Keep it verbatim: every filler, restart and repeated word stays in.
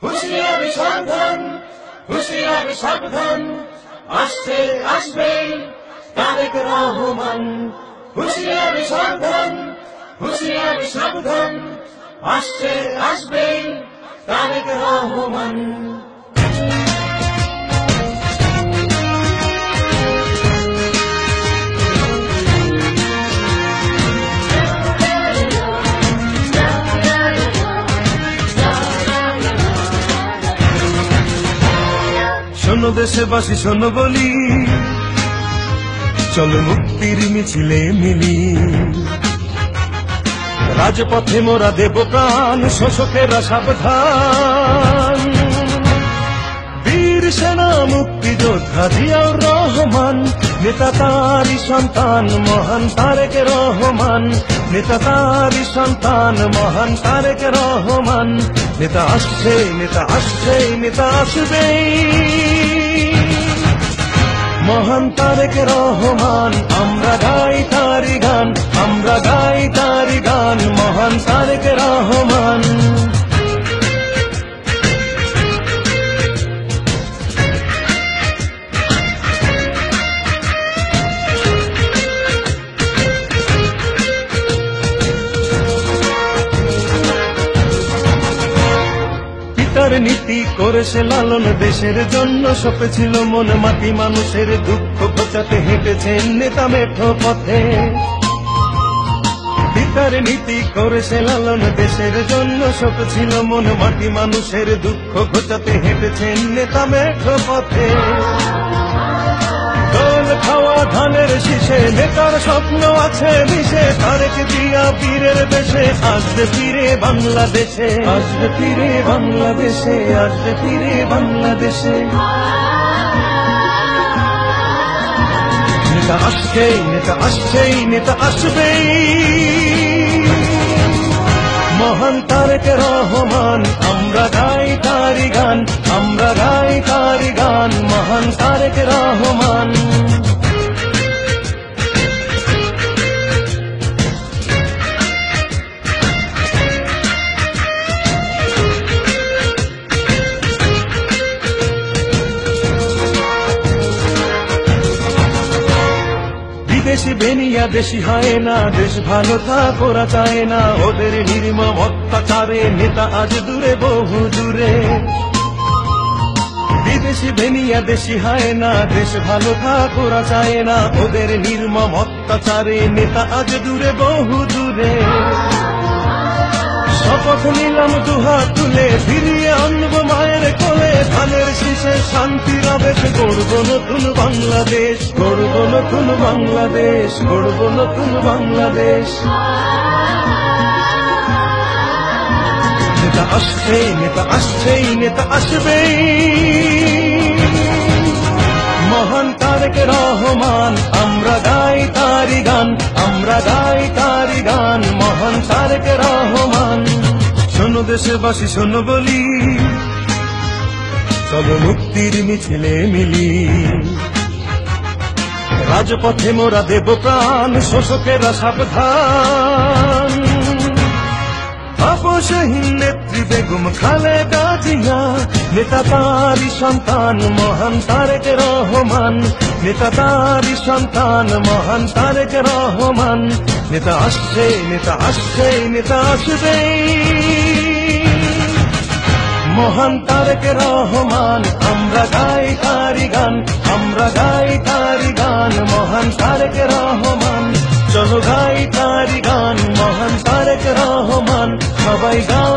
হুঁশিয়ারি সাবধান, হুঁশিয়ারি সাবধান, আসছে আসবে তারেক রহমান। হুঁশিয়ারি সাবধান, হুঁশিয়ারি সাবধান, আসছে আসবে তারেক রহমান। শোনো দেশবাসী শোনো বলি, চলো মুক্তির মিছিলে মিলি। রাজপথে মোরা দেব প্রাণ, শোষকেরা সাবধান। বীর সেনা মুক্তিযোদ্ধা জিয়াউর রহমান, নেতা তারই সন্তান মহান তারেক রহমান। নেতা তারই সন্তান মহান তারেক রহমান। নেতা আসছে নেতা আসছে নেতা আসবেই, মহান তারেক রহমান। আমরা গাই তারি গান, আমরা গাই তারি গান, মহান তারেক রহমান। পিতার নীতি করেছে লালন, দেশের জন্য সপেছিল মন মাটি। মানুষের দুঃখ ঘোচাতে হেঁটেছেন নেতা মেঠো পথে। পিতার নীতি করেছে লালন, দেশের জন্য সপেছিল মন মাটি। মানুষের দুঃখ ঘোচাতে হেঁটেছেন নেতা মেঠো পথে। দোল খাওয়া ধানের শীষে নেতার স্বপ্ন আছে মিশে। তারেক জিয়া বীরের দেশে আসবে ফিরে বাংলাদেশে, আসবে ফিরে বাংলাদেশে, আসবে ফিরে বাংলাদেশে। নেতা আসছেই নেতা আসছেই নেতা আসবেই, মহান তারেক রহমান। আমরা গাই তারি গান, আমরা গাই তারি গান, মহান তারেক রহমান। দেশি বেনিয়া দেশি হয় না, দেশ ভালো থাক ওরা চায় না। ওদের নির্মম অত্যাচারে নেতা আজ দূরে বহু দূরে। বিদেশি বেনিয়া দেশি হয় না, দেশ ভালো থাক ওরা চায় না। ওদের নির্মম অত্যাচারে নেতা আজ দূরে বহু দূরে। শপথ নিলাম দুহাত তুলে, ফিরিয়ে আনবো মায়ের কোলে। ধানের শীষে শান্তির আবেশ, গড়ব নতুন বাংলাদেশ, গড়ব নতুন বাংলাদেশ, গড়ব নতুন বাংলাদেশ। নেতা আসছেই নেতা আসছেই নেতা আসবেই, মহান তারেক রহমান। আমরা গাই তারি গান, আমরা গাই তারি গান, মহান তারেক রহমান। শোনো দেশবাসী শোনো বলি, চলো মুক্তির মিছিলে মিলি। রাজপথে মোরা দেব প্রাণ, শোষকেরা সাবধান। আপসহীন নেত্রী বেগম খালেদা জিয়া, নেতা তারই সন্তান মহান তারেক রহমান। নেতা তারই সন্তান মহান তারেক রহমান। নেতা আসছে নেতা আসছে নেতা আসবেই, মহান তারেক রহমান। আমরা গাই তারি গান, আমরা গাই তারি গান, মহান তারেক রহমান। চলো গাই তারি গান, মহান তারেক রহমান। সবাই গান